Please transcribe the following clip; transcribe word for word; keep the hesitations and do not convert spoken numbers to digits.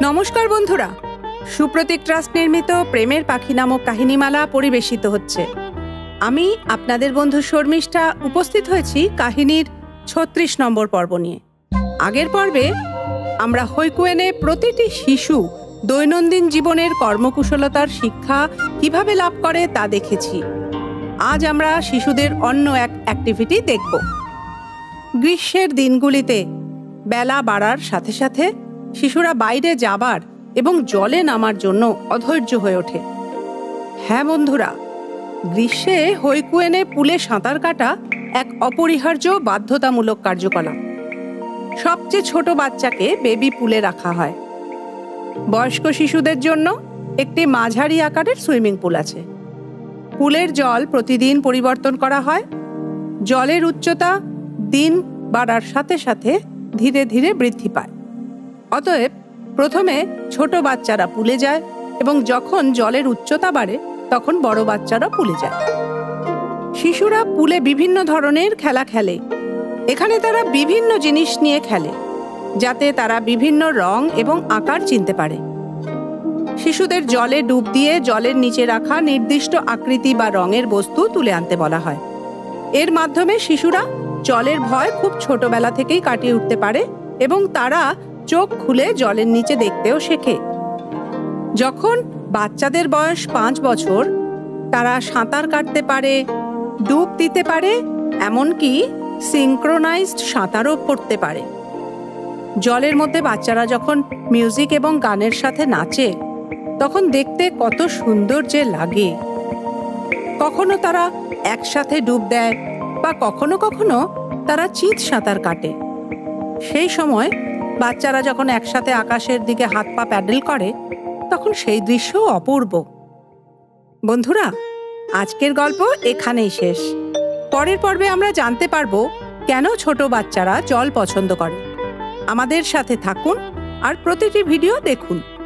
নমস্কার বন্ধুরা, সুপ্রতীক ট্রাস্ট নির্মিত প্রেমের পাখি নামক কাহিনীমালা পরিবেশিত হচ্ছে। আমি আপনাদের বন্ধু শর্মিষ্ঠা উপস্থিত হয়েছি কাহিনীর ছত্রিশ নম্বর পর্ব নিয়ে। আগের পর্বে আমরা হৈকুয়েনে প্রতিটি শিশু দৈনন্দিন জীবনের কর্মকুশলতার শিক্ষা কিভাবে লাভ করে তা দেখেছি। আজ আমরা শিশুদের অন্য এক অ্যাক্টিভিটি দেখব। গ্রীষ্মের দিনগুলিতে বেলা বাড়ার সাথে সাথে শিশুরা বাইরে যাবার এবং জলে নামার জন্য অধৈর্য হয়ে ওঠে। হ্যাঁ বন্ধুরা, গ্রীষ্মে হৈকুয়েনে পুলে সাঁতার কাটা এক অপরিহার্য বাধ্যতামূলক কার্যকলাপ। সবচেয়ে ছোট বাচ্চাকে বেবি পুলে রাখা হয়। বয়স্ক শিশুদের জন্য একটি মাঝারি আকারের সুইমিং পুল আছে। পুলের জল প্রতিদিন পরিবর্তন করা হয়। জলের উচ্চতা দিন বাড়ার সাথে সাথে ধীরে ধীরে বৃদ্ধি পায়। অতএব প্রথমে ছোট বাচ্চারা পুলে যায় এবং যখন জলের উচ্চতা বাড়ে তখন বড় বাচ্চারা পুলে যায়। শিশুরা পুলে বিভিন্ন ধরনের খেলা খেলে। এখানে তারা বিভিন্ন জিনিস নিয়ে খেলে যাতে তারা বিভিন্ন রং এবং আকার চিনতে পারে। শিশুদের জলে ডুব দিয়ে জলের নিচে রাখা নির্দিষ্ট আকৃতি বা রঙের বস্তু তুলে আনতে বলা হয়। এর মাধ্যমে শিশুরা জলের ভয় খুব ছোটবেলা থেকেই কাটিয়ে উঠতে পারে এবং তারা চোখ খুলে জলের নিচে দেখতেও শেখে। যখন বাচ্চাদের বয়স পাঁচ বছর, তারা সাঁতার কাটতে পারে, ডুব দিতে পারে, এমনকি সিঙ্ক্রোনাইজড সাঁতারও করতে পারে। জলের মধ্যে বাচ্চারা যখন মিউজিক এবং গানের সাথে নাচে তখন দেখতে কত সুন্দর যে লাগে। কখনো তারা একসাথে ডুব দেয় বা কখনো কখনো তারা চিৎ সাঁতার কাটে। সেই সময় বাচ্চারা যখন একসাথে আকাশের দিকে হাত পা প্যাডেল করে তখন সেই দৃশ্য অপূর্ব। বন্ধুরা, আজকের গল্প এখানেই শেষ। পরের পর্বে আমরা জানতে পারবো কেন ছোট বাচ্চারা জল পছন্দ করে। আমাদের সাথে থাকুন আর প্রতিটি ভিডিও দেখুন।